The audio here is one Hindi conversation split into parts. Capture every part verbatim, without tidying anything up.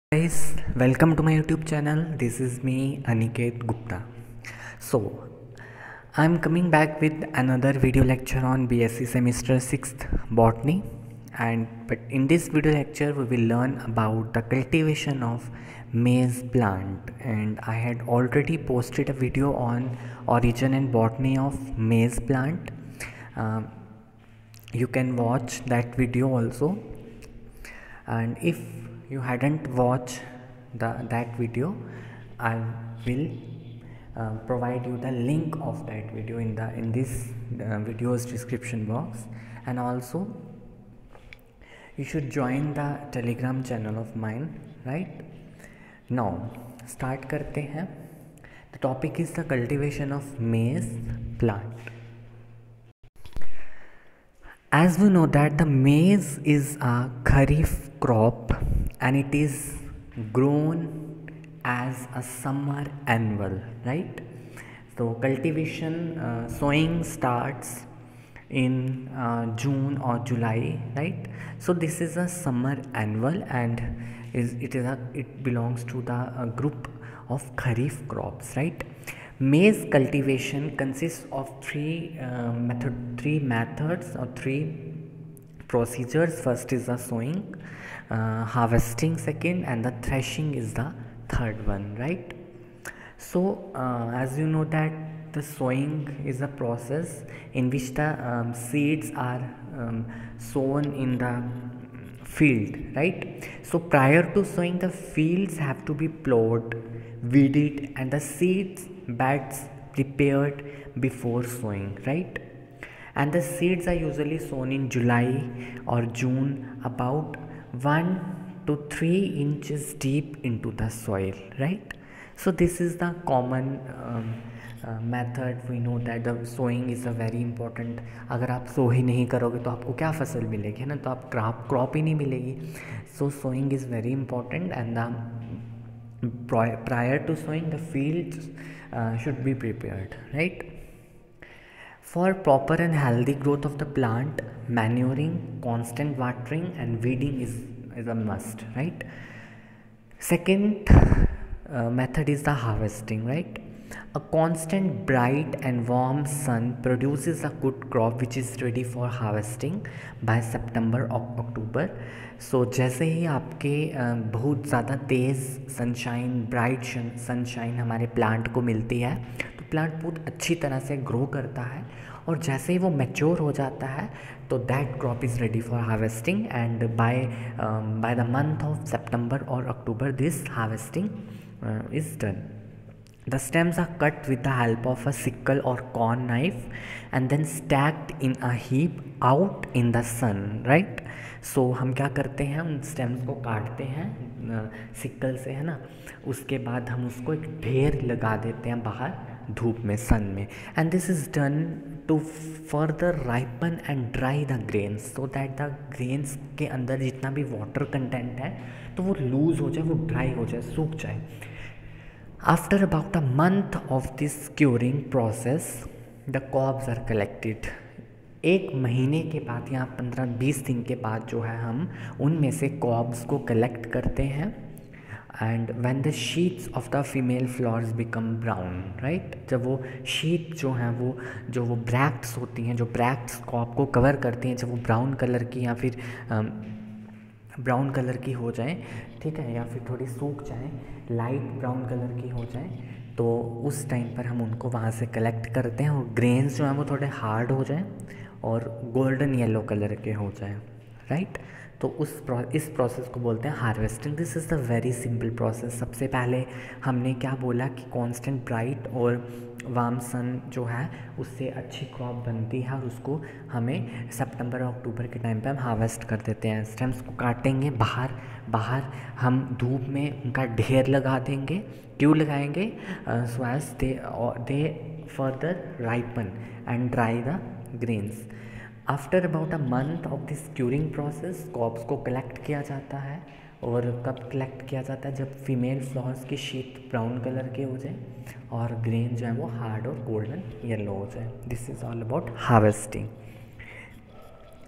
Guys, welcome to my YouTube channel. This is me, Aniket Gupta. So, I'm coming back with another video lecture on B S c semester sixth botany, and but in this video lecture we will learn about the cultivation of maize plant. And I had already posted a video on origin and botany of maize plant. Um, you can watch that video also, and if you hadn't watched the that video, I will uh, provide you the link of that video in the in this uh, video's description box. And also you should join the telegram channel of mine. Right now start karte hain. The topic is the cultivation of maize plant. As we know that the maize is a kharif crop and it is grown as a summer annual, right? So cultivation, uh, sowing starts in uh, June or July, right? So this is a summer annual and is it is a it belongs to the uh, group of kharif crops, right? Maize cultivation consists of three uh, method, three methods or three procedures. First is the sowing, uh, harvesting second, and the threshing is the third one, right? So uh, as you know that the sowing is a process in which the um, seeds are um, sown in the field, right? So prior to sowing, the fields have to be plowed, weeded, and the seeds beds prepared before sowing, right? And the seeds are usually sown in July or June, about one to three inches deep into the soil, right? So this is the common um, uh, method. We know that the sowing is a very important. अगर आप सो ही नहीं करोगे तो आपको क्या फसल मिलेगी, है ना? तो आप क्रॉप क्रॉप ही नहीं मिलेगी. So sowing is very important, and the prior to sowing, the fields uh, should be prepared, right? For proper and healthy growth of the plant, manuring, constant watering, and weeding is, is a must, right? Second uh, method is the harvesting, right? A constant bright and warm sun produces a good crop which is ready for harvesting by September or October. So so, जैसे ही आपके बहुत ज़्यादा तेज़ सनशाइन, ब्राइट सनशाइन हमारे प्लांट को मिलती है तो प्लांट बहुत अच्छी तरह से ग्रो करता है, और जैसे ही वो मैच्योर हो जाता है तो that crop is ready for harvesting. And by by the month of September और October this harvesting is done. The stems are cut with the help of a sickle or corn knife and then stacked in a heap out in the sun, right? So हम क्या करते हैं, उन स्टेम्स को काटते हैं सिक्कल से, है ना? उसके बाद हम उसको एक ढेर लगा देते हैं बाहर धूप में, सन में. And this is done to further ripen and dry the grains, so that the grains के अंदर जितना भी वाटर कंटेंट है तो वो लूज़ हो जाए, वो ड्राई हो जाए, सूख जाए. After about a month of this curing process, the cobs are collected. एक महीने के बाद या पंद्रह बीस दिन के बाद जो है हम उनमें से कॉब्स को कलेक्ट करते हैं. And when the sheets of the female flowers become brown, right? जब वो शीट जो हैं वो जो वो ब्रैक्ट्स होती हैं, जो ब्रैक्ट्स कॉब को कवर करती हैं, जब वो ब्राउन कलर की या फिर ब्राउन कलर की हो जाए, ठीक है, या फिर थोड़ी सूख जाए, लाइट ब्राउन कलर की हो जाए, तो उस टाइम पर हम उनको वहाँ से कलेक्ट करते हैं और ग्रेन्स जो हैं वो थोड़े हार्ड हो जाएं और गोल्डन येलो कलर के हो जाएं, राइट? तो उस प्रो इस प्रोसेस को बोलते हैं harvesting. This is the very simple process. सबसे पहले हमने क्या बोला कि कांस्टेंट ब्राइट और वार्म सन जो है उससे अच्छी क्रॉप बनती है, और उसको हमें सितंबर और अक्टूबर के टाइम पे हम हार्वेस्ट कर देते हैं. स्टेम्स को काटेंगे, बाहर बाहर हम धूप में उनका ढेर लगा देंगे. क्यों लगाएंगे? So as they they further ripen and dry the grains. After about a month of this curing process, cobs को कलेक्ट किया जाता है. और कब कलेक्ट किया जाता है? जब फीमेल फ्लावर्स की शीट ब्राउन कलर के हो जाए और ग्रेन जो है वो हार्ड और गोल्डन येलो हो जाए. This is all about harvesting.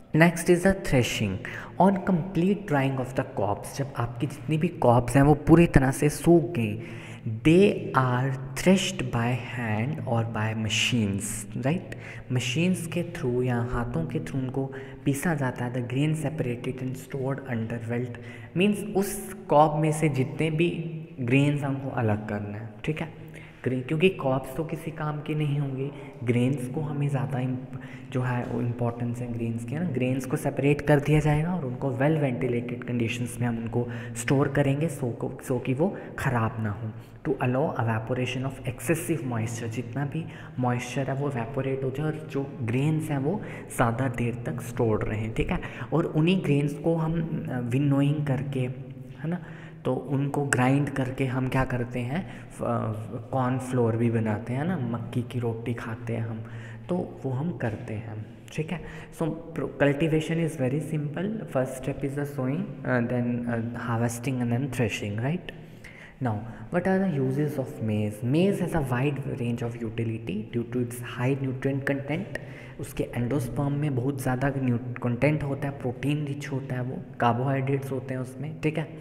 Next is the threshing on complete drying of the cobs. जब आपकी जितनी भी कॉप्स हैं वो पूरी तरह से सूख गई, they are threshed by hand और बाय मशीन्स, राइट। मशीन्स के थ्रू या हाथों के थ्रू उनको पीसा जाता है। The grain separated and stored under welt, means उस कॉप में से जितने भी ग्रेन्स हमको अलग करना है, ठीक है। ग्रेन, क्योंकि कॉप्स तो किसी काम की नहीं होंगी, ग्रेन्स को हमें ज़्यादा जो है वो इम्पोर्टेंस है ग्रेन्स की, है ना। ग्रेन्स को सेपरेट कर दिया जाएगा और उनको वेल वेंटिलेटेड कंडीशंस में हम उनको स्टोर करेंगे सो को सो कि वो ख़राब ना हो, to allow evaporation of excessive moisture. जितना भी मॉइस्चर है वो एवेपोरेट हो जाए और जो ग्रेन्स हैं वो ज़्यादा देर तक स्टोर्ड रहें, ठीक है। और उन्हीं ग्रेन्स को हम विनोइंग करके, है ना, तो उनको ग्राइंड करके हम क्या करते हैं, कॉर्न फ्लोर भी बनाते हैं ना, मक्की की रोटी खाते हैं हम, तो वो हम करते हैं, ठीक है। So cultivation is very simple. First step is the sowing, then harvesting and then threshing, right. Now, what are the uses of maize? Maize has a wide range of utility due to its high nutrient content. उसके एंडोस्पर्म में बहुत ज़्यादा कंटेंट होता है, प्रोटीन रिच होता है, वो कार्बोहाइड्रेट्स होते हैं उसमें, ठीक है।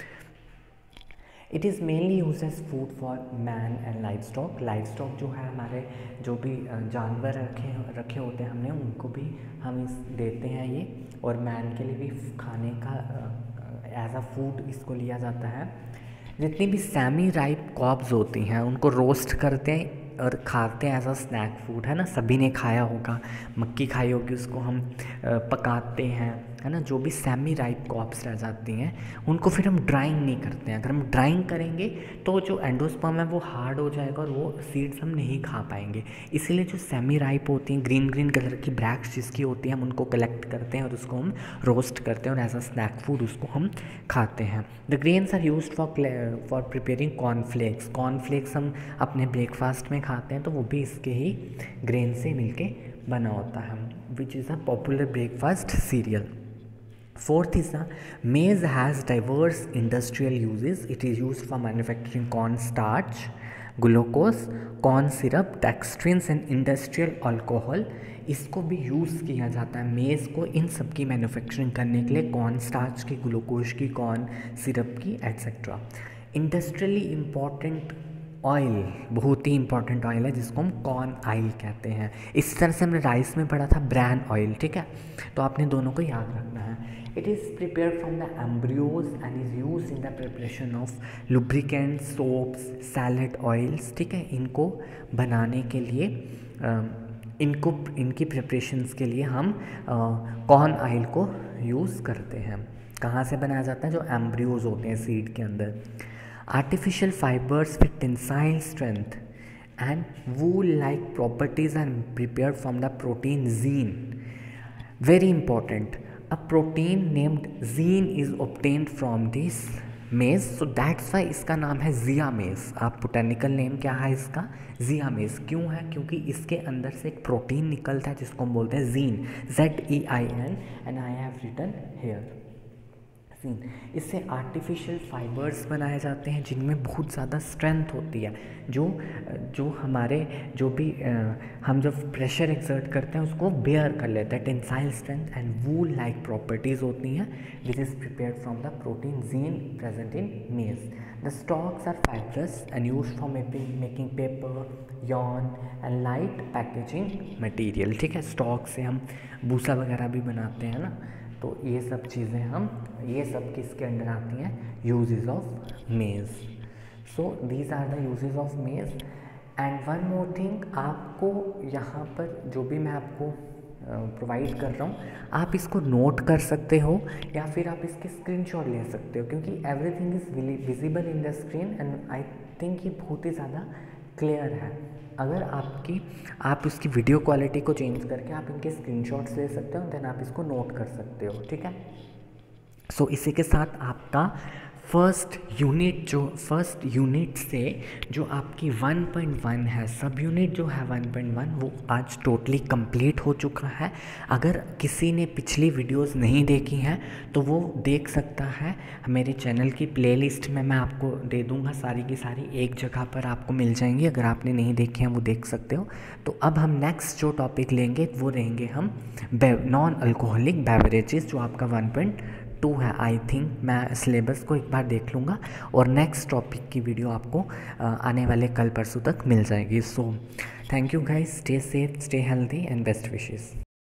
It is mainly use as food for man and life stock. Life stock जो है हमारे जो भी जानवर रखे रखे होते हैं हमने, उनको भी हम इस देते हैं ये, और मैन के लिए भी खाने का एज अ फूड इसको लिया जाता है। जितनी भी सेमी राइप कॉब्स होती हैं उनको रोस्ट करते हैं और खाते हैं एज अ स्नैक फूड, है ना। सभी ने खाया होगा, मक्की खाई होगी, उसको हम पकाते हैं, है ना। जो भी सेमी राइप कॉप्स रह जाती हैं उनको फिर हम ड्राइंग नहीं करते हैं। अगर हम ड्राइंग करेंगे तो जो एंडोस्पर्म है वो हार्ड हो जाएगा और वो सीड्स हम नहीं खा पाएंगे। इसीलिए जो सेमी राइप होती हैं, ग्रीन ग्रीन कलर की ब्रैक्स जिसकी होती हैं, हम उनको कलेक्ट करते हैं और उसको हम रोस्ट करते हैं और एज अ स्नैक फूड उसको हम खाते हैं। The grains are used for for preparing cornflakes. Cornflakes हम अपने ब्रेकफास्ट में खाते हैं तो वो भी इसके ही ग्रेन से मिलके बना होता है, which is a popular breakfast cereal. Fourth is the maize has diverse industrial uses. It is used for manufacturing corn starch, glucose, corn syrup, dextrins and industrial alcohol. इसको भी यूज़ किया जाता है मेज़ को इन सब की मैन्युफैक्चरिंग करने के लिए, कॉर्न स्टार्च की, ग्लूकोज की, कॉर्न सिरप की, एट्सेट्रा। इंडस्ट्रियली इम्पॉर्टेंट ऑयल, बहुत ही इंपॉर्टेंट ऑयल है जिसको हम कॉर्न ऑयल कहते हैं। इस तरह से हमने राइस में पढ़ा था ब्रैन ऑयल, ठीक है। तो आपने दोनों को याद रखना है। It is prepared from the embryos and is use in the preparation of lubricant, soaps, salad oils, ठीक है। इनको बनाने के लिए इनको इनकी प्रिपरेशंस के लिए हम कॉर्न ऑयल को यूज़ करते हैं। कहाँ से बनाया जाता है? जो एम्ब्रियोज होते हैं सीड के अंदर। Artificial fibers with tensile strength and wool-like properties are prepared from the protein zein. Very important. A protein named zein is obtained from this maize, so that's why इसका नाम है जिया मेज। आप बोटेनिकल नेम क्या है इसका? जिया मेज। क्यों है? क्योंकि इसके अंदर से एक प्रोटीन निकलता है जिसको हम बोलते हैं zein, Z E I N, and I have written here. इससे आर्टिफिशियल फाइबर्स बनाए जाते हैं जिनमें बहुत ज़्यादा स्ट्रेंथ होती है, जो जो हमारे जो भी आ, हम जब प्रेशर एक्सर्ट करते हैं उसको बेयर कर लेते हैं। Tensile strength and wool like properties होती हैं, which is prepared from the protein zein present in maize. The stalks are fibrous and use for making paper, yarn and light packaging material, ठीक है। स्टॉक से हम भूसा वगैरह भी बनाते हैं ना, तो ये सब चीज़ें हम ये सब किसके अंडर आती हैं? Uses of maize. So these are the uses of maize. And one more thing, आपको यहाँ पर जो भी मैं आपको प्रोवाइड कर रहा हूँ, आप इसको नोट कर सकते हो या फिर आप इसके स्क्रीनशॉट ले सकते हो, क्योंकि everything is visible in the screen and I think ये बहुत ही ज़्यादा क्लियर है। अगर आपकी आप उसकी वीडियो क्वालिटी को चेंज करके आप इनके स्क्रीनशॉट्स ले सकते हो, देन आप इसको नोट कर सकते हो, ठीक है। सो so, इसी के साथ आपका फर्स्ट यूनिट जो फर्स्ट यूनिट से जो आपकी वन पॉइंट वन है, सब यूनिट जो है वन पॉइंट वन, वो आज टोटली कंप्लीट हो चुका है। अगर किसी ने पिछली वीडियोस नहीं देखी हैं तो वो देख सकता है मेरे चैनल की प्लेलिस्ट में, मैं आपको दे दूंगा, सारी की सारी एक जगह पर आपको मिल जाएंगी। अगर आपने नहीं देखे हैं वो देख सकते हो। तो अब हम नेक्स्ट जो टॉपिक लेंगे वो रहेंगे हम नॉन अल्कोहलिक बेवरेजेस, जो आपका वन पॉइंट टू है। आई थिंक मैं सिलेबस को एक बार देख लूँगा और नेक्स्ट टॉपिक की वीडियो आपको आने वाले कल परसों तक मिल जाएगी। So thank you guys, stay safe, stay healthy and best wishes.